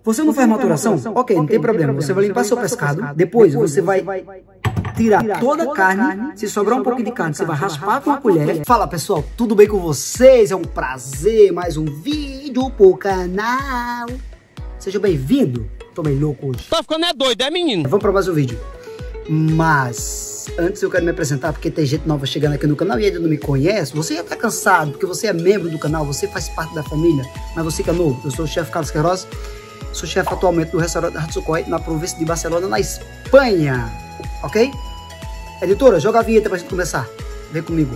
Você não faz maturação? Ok, não tem problema. Você vai limpar seu pescado, depois você vai tirar toda a carne. Se sobrar um pouquinho de carne, você vai raspar com a colher. Fala pessoal, tudo bem com vocês? É um prazer, mais um vídeo pro canal. Seja bem-vindo. Tô meio louco hoje. Tá ficando doido, é menino? Vamos para mais um vídeo. Mas antes eu quero me apresentar, porque tem gente nova chegando aqui no canal e ainda não me conhece. Você já tá cansado, porque você é membro do canal, você faz parte da família, mas você que é novo. Eu sou o chefe Carlos Queiroz, sou chefe atualmente do restaurante Hatsukoi, na província de Barcelona, na Espanha. Ok? Editora, joga a vinheta pra gente começar. Vem comigo.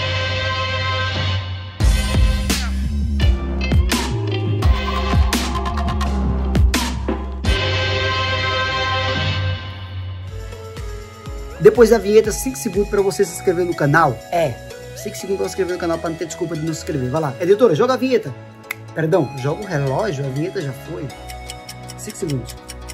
Depois da vinheta, 5 segundos para você se inscrever no canal. 5 segundos para se inscrever no canal para não ter desculpa de não se inscrever. Vai lá. Editora, joga a vinheta. Perdão, joga o relógio, a vinheta já foi. 5 segundos.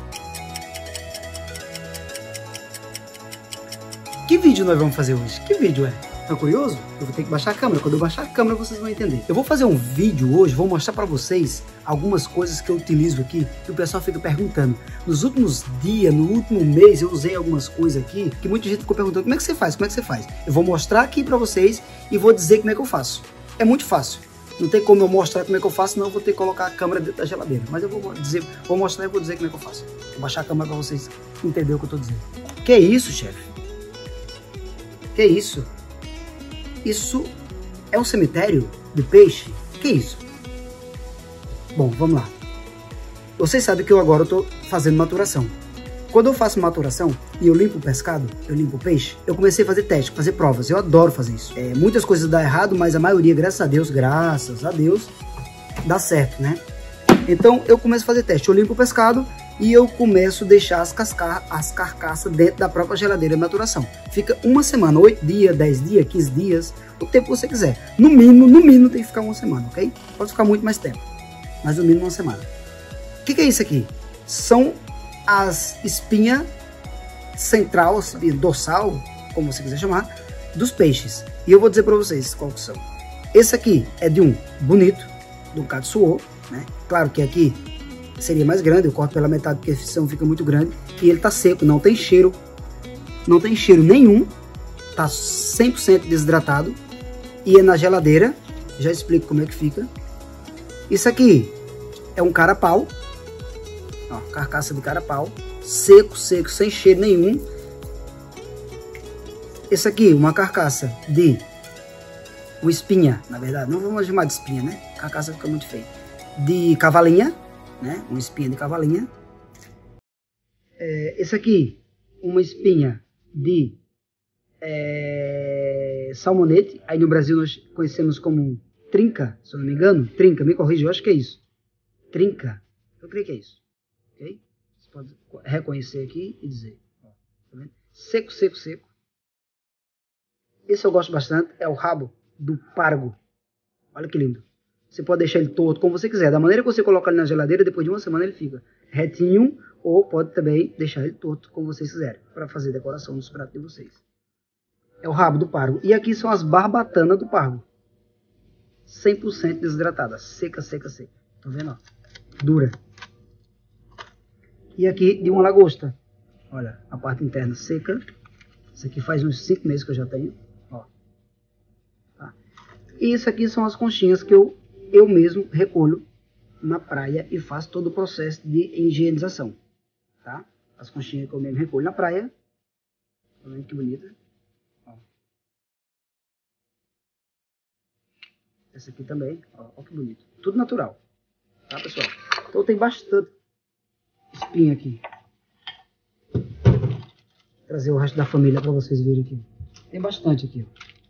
Que vídeo nós vamos fazer hoje? Que vídeo é? Tá curioso? Eu vou ter que baixar a câmera. Quando eu baixar a câmera, vocês vão entender. Eu vou fazer um vídeo hoje, vou mostrar para vocês algumas coisas que eu utilizo aqui, que o pessoal fica perguntando. Nos últimos dias, no último mês, eu usei algumas coisas aqui, que muita gente ficou perguntando, como é que você faz? Como é que você faz? Eu vou mostrar aqui para vocês e vou dizer como é que eu faço. É muito fácil. Não tem como eu mostrar como é que eu faço, senão eu vou ter que colocar a câmera dentro da geladeira. Mas eu vou mostrar e vou dizer como é que eu faço. Vou baixar a câmera para vocês entenderem o que eu tô dizendo. Que é isso, chefe? Que é isso? Isso é um cemitério de peixe? Que isso? Bom, vamos lá. Vocês sabem que eu agora estou fazendo maturação. Quando eu faço maturação e eu limpo o pescado, eu limpo o peixe, eu comecei a fazer teste, fazer provas. Eu adoro fazer isso. Muitas coisas dão errado, mas a maioria, graças a Deus, dá certo, né? Então eu começo a fazer teste. Eu limpo o pescado e eu começo a deixar as carcaças dentro da própria geladeira de maturação. Fica uma semana, 8 dias, 10 dias, 15 dias, o tempo que você quiser. No mínimo tem que ficar uma semana, ok? Pode ficar muito mais tempo, mas no mínimo uma semana. O que é isso aqui? São as espinhas central, dorsal, como você quiser chamar, dos peixes. E eu vou dizer para vocês qual que são. Esse aqui é de um bonito, do Katsuo, né? Claro que aqui seria mais grande, eu corto pela metade porque a fissão fica muito grande. E ele tá seco, não tem cheiro nenhum, tá 100% desidratado e é na geladeira. Já explico como é que fica. Isso aqui é um carapau, ó, carcaça de carapau, seco, sem cheiro nenhum. Esse aqui, uma carcaça de uma espinha, na verdade, não vamos chamar de espinha, né? Carcaça fica muito feia. De cavalinha, né? Uma espinha de cavalinha. Esse aqui, uma espinha de salmonete. Aí no Brasil nós conhecemos como trinca, se eu não me engano. Trinca, me corrija, eu acho que é isso. Trinca, eu creio que é isso. Ok? Você pode reconhecer aqui e dizer. Ó, tá vendo? Seco. Esse eu gosto bastante, é o rabo do pargo. Olha que lindo. Você pode deixar ele torto como você quiser. Da maneira que você colocar ele na geladeira, depois de uma semana ele fica retinho. Ou pode também deixar ele torto como vocês quiserem, para fazer decoração nos pratos de vocês. É o rabo do pargo. E aqui são as barbatanas do pargo. 100% desidratada. Seca. Tá vendo? Ó? Dura. E aqui de uma lagosta. Olha, a parte interna seca. Isso aqui faz uns 5 meses que eu já tenho. Ó. Tá. E isso aqui são as conchinhas que eu mesmo recolho na praia e faço todo o processo de higienização, tá? As conchinhas que eu mesmo recolho na praia. Tá vendo que bonita? Ó. Essa aqui também, ó que bonito. Tudo natural, tá, pessoal? Então tem bastante espinha aqui. Vou trazer o resto da família para vocês verem aqui. Tem bastante aqui,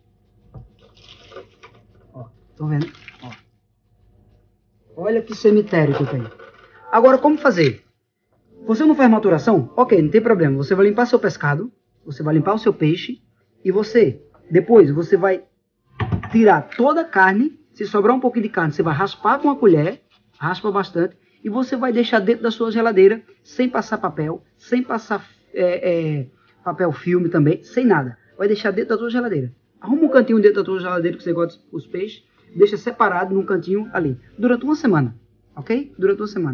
ó. Estão vendo? Ó. Olha que cemitério que eu tenho. Agora, como fazer? Você não faz maturação? Ok, não tem problema. Você vai limpar seu pescado, você vai limpar o seu peixe e depois você vai tirar toda a carne. Se sobrar um pouquinho de carne, você vai raspar com a colher, raspa bastante, e você vai deixar dentro da sua geladeira, sem passar papel, sem passar papel filme também, sem nada. Vai deixar dentro da sua geladeira. Arruma um cantinho dentro da tua geladeira que você gosta dos peixes, deixa separado num cantinho ali, durante uma semana, ok? Durante uma semana.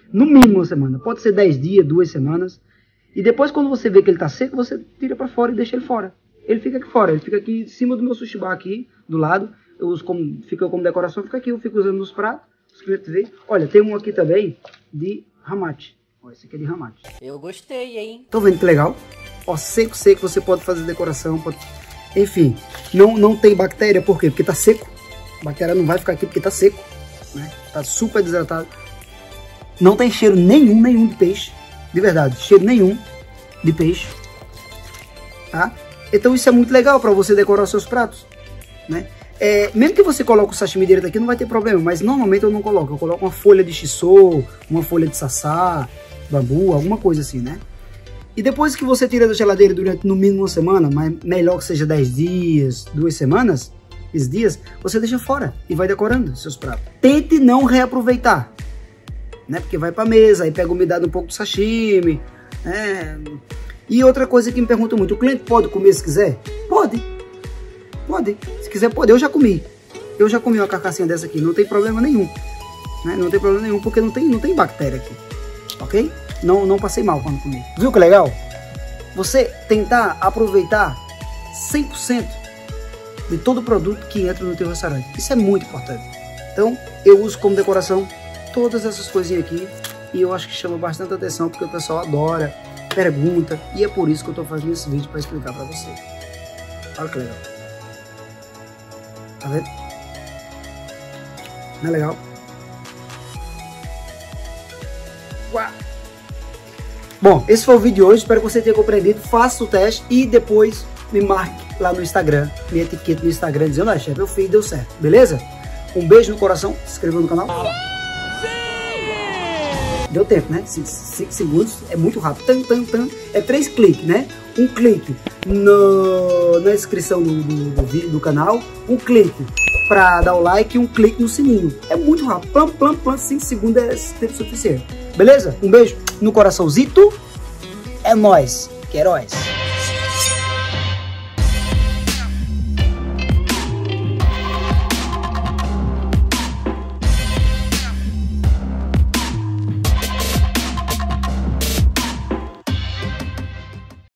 No mínimo uma semana. Pode ser 10 dias, 2 semanas. E depois, quando você vê que ele tá seco, você tira pra fora e deixa ele fora. Ele fica aqui fora, ele fica aqui em cima do meu sushi bar aqui, do lado. Eu uso fica como decoração, fica aqui, eu fico usando nos pratos. Os clientes veem. Olha, tem um aqui também de hamachi. Ó, esse aqui é de hamachi. Eu gostei, hein? Tô vendo que legal? Ó, seco, seco, você pode fazer decoração, pode... Enfim, não tem bactéria, por quê? Porque tá seco. A bactéria não vai ficar aqui porque tá seco, né? Tá super desidratado. Não tem cheiro nenhum de peixe. De verdade, cheiro nenhum de peixe. Tá? Então isso é muito legal para você decorar os seus pratos, né? Mesmo que você coloque o sashimi direto aqui, não vai ter problema. Mas normalmente eu não coloco. Eu coloco uma folha de shiso, uma folha de sassá, bambu, alguma coisa assim, né? E depois que você tira da geladeira durante no mínimo uma semana, mas melhor que seja 10 dias, 2 semanas, esses dias, você deixa fora e vai decorando seus pratos. Tente não reaproveitar, né? Porque vai pra mesa, aí pega umidade um pouco do sashimi, né? E outra coisa que me perguntam muito, o cliente pode comer se quiser? Pode. Pode. Se quiser, pode. Eu já comi. Eu já comi uma carcassinha dessa aqui, não tem problema nenhum. Né? Não tem problema nenhum, porque não tem bactéria aqui. Ok? Não passei mal quando comi. Viu que legal? Você tentar aproveitar 100% de todo o produto que entra no teu restaurante. Isso é muito importante. Então, eu uso como decoração todas essas coisinhas aqui. E eu acho que chama bastante atenção, porque o pessoal adora, pergunta. E é por isso que eu tô fazendo esse vídeo para explicar para você. Olha que legal. Tá vendo? Não é legal? Uau! Bom, esse foi o vídeo de hoje. Espero que você tenha compreendido. Faça o teste e depois me marque lá no Instagram. Me etiquete no Instagram dizendo: olha, chefe, eu fiz e deu certo. Beleza? Um beijo no coração. Se inscreveu no canal. Deu tempo, né? 5 segundos. É muito rápido. É 3 cliques, né? Um clique na inscrição do vídeo do canal. Um clique para dar o like e um clique no sininho. É muito rápido. Plam. 5 segundos é tempo suficiente. Beleza? Um beijo no coraçãozito. É nóis. Que heróis.